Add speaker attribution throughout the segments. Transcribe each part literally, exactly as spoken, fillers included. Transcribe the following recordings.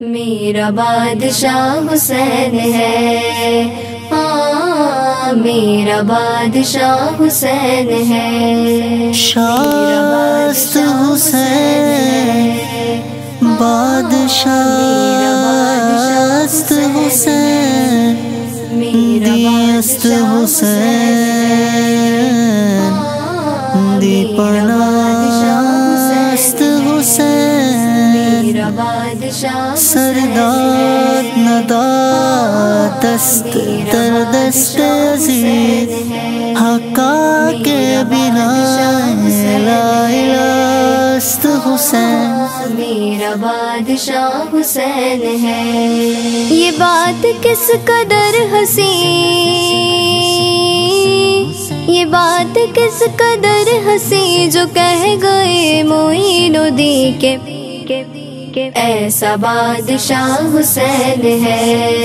Speaker 1: میرا بادشاہ حسین ہے، ہاں میرا بادشاہ حسین ہے،
Speaker 2: شاست حسین بادشاہ حسین دیست حسین دی پناست حسین سرداد نداد دست در دست عزیز حقا کے بنا لا الہست حسین
Speaker 1: میرا بادشاہ حسین ہے۔ یہ بات کس قدر حسین، یہ بات کس قدر حسین جو کہہ گئے معین الدین کے ایسا بادشاہ حسین ہے،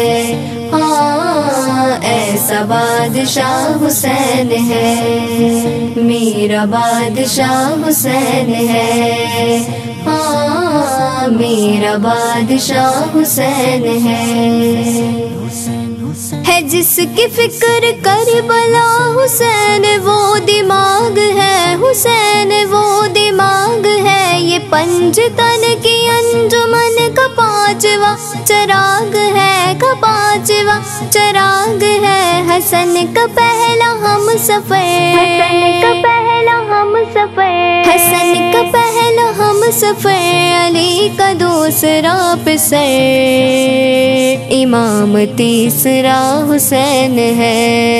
Speaker 1: ہاں ایسا بادشاہ حسین ہے، میرا بادشاہ حسین ہے، ہاں میرا بادشاہ حسین ہے۔ ہے جس کی فکر کربلا حسین وہ دماغ ہے، حسین وہ دماغ ہے، یہ پنج تن کی انجمن کا پانچواں چراغ ہے، کا پانچواں چراغ ہے، حسن کا پہلا ہم سفر، حسن کا پہلا ہم سفر، حسن کا پہلا ہم سفر، علی کا دوسرا پسر، امام تیسرا حسین ہے،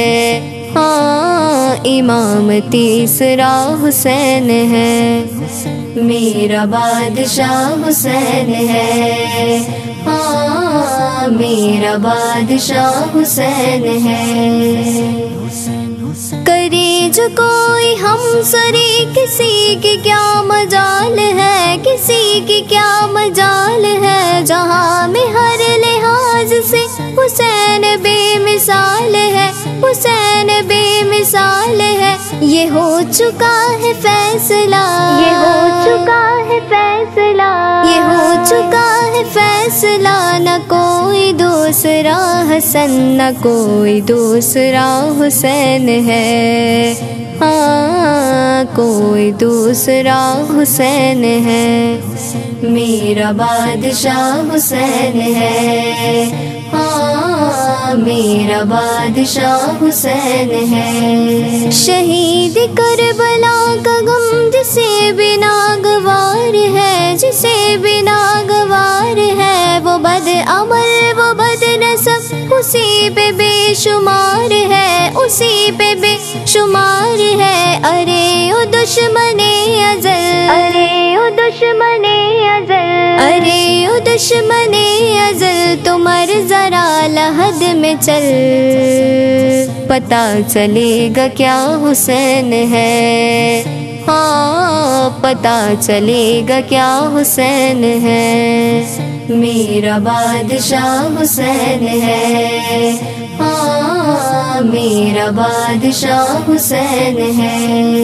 Speaker 1: ہاں امام تیسرا حسین ہے، میرا بادشاہ حسین ہے، ہاں میرا بادشاہ حسین ہے۔ کرے جو کوئی ہم سری کسی کی کیا مجال ہے، کسی کی کیا مجال ہے، جہاں میں ہر لحاظ سے حسین بے مثال ہے، حسین بے مثال ہے، یہ ہو چکا ہے فیصلہ، یہ ہو چکا ہے فیصلہ، یہ ہو چکا ہے فیصلہ، نہ کوئی دوسرا حسن نہ کوئی دوسرا حسین ہے، ہاں کوئی دوسرا حسین ہے، میرا بادشاہ حسین ہے، ہاں میرا بادشاہ حسین ہے۔ شہید کربلا کا غم جسے بھی ناگوار ہے، جسے بھی ناگوار ہے، وہ بد عمل وہ بد نسب اسی پہ بے شمار ہے، اسی پہ بے شمار ہے، ارے او دشمن ازل، ارے او دشمن ازل، ارے او دشمن ازل، تمہر ذرا لحد میں چل، پتہ چلے گا کیا حسین ہے، ہاں پتہ چلے گا کیا حسین ہے، میرا بادشاہ حسین ہے، ہاں میرا بادشاہ حسین ہے۔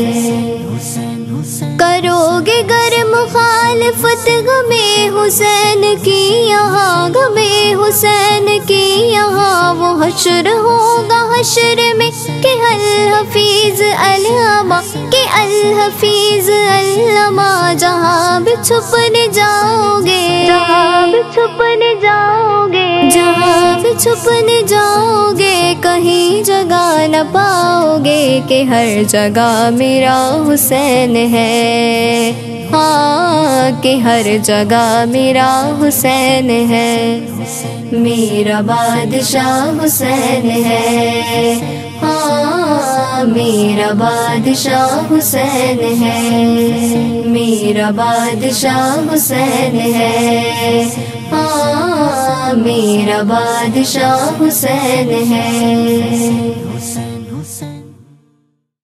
Speaker 1: کرو گے گر مخالفت غمِ حسین کی یہاں، غمِ حسین کی یہاں، وہ حشر ہوگا حشر میں کہ الحفیظ علامہ، کہ الحفیظ علامہ، جہاں بھی چھپنے جاؤ گے، جہاں بھی چھپنے جاؤ گے، جہاں بھی چھپنے جاؤ گے، کہیں جگہ نہ پاؤ گے کہ ہر جگہ میرا حسین ہے، ہاں کہ ہر جگہ میرا حسین ہے، میرا بادشاہ حسین ہے، ہاں میرا بادشاہ حسین ہے، میرا بادشاہ حسین ہے، ہاں میرا بادشاہ حسین ہے۔